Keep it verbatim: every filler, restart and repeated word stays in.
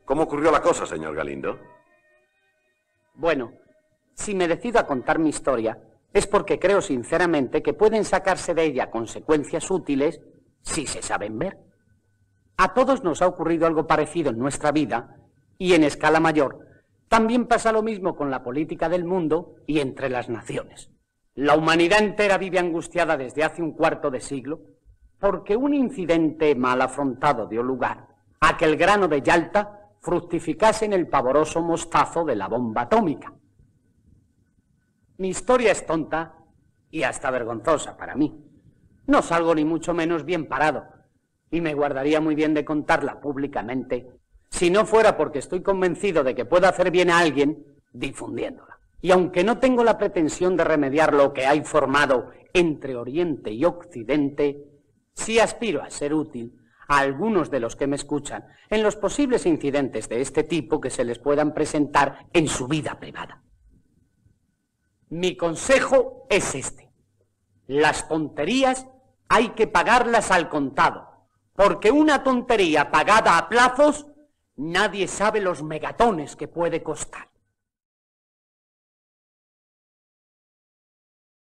¿Cómo ocurrió la cosa, señor Galindo? Bueno, si me decido a contar mi historia, es porque creo sinceramente que pueden sacarse de ella consecuencias útiles si se saben ver. A todos nos ha ocurrido algo parecido en nuestra vida, y en escala mayor, también pasa lo mismo con la política del mundo y entre las naciones. La humanidad entera vive angustiada desde hace un cuarto de siglo porque un incidente mal afrontado dio lugar a que el grano de Yalta fructificase en el pavoroso mostazo de la bomba atómica. Mi historia es tonta y hasta vergonzosa para mí. No salgo ni mucho menos bien parado, y me guardaría muy bien de contarla públicamente si no fuera porque estoy convencido de que puedo hacer bien a alguien difundiéndola. Y aunque no tengo la pretensión de remediar lo que hay formado entre Oriente y Occidente, sí aspiro a ser útil a algunos de los que me escuchan en los posibles incidentes de este tipo que se les puedan presentar en su vida privada. Mi consejo es este: las tonterías hay que pagarlas al contado, porque una tontería pagada a plazos, nadie sabe los megatones que puede costar.